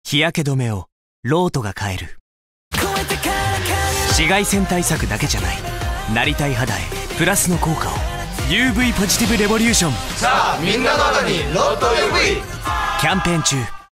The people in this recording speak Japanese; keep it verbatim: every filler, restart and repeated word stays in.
日焼け止めをロートが変える。紫外線対策だけじゃない、なりたい肌へプラスの効果を。 ユーブイ ポジティブレボリューション。 さあみんなの肌にロート ユーブイ。 キャンペーン中。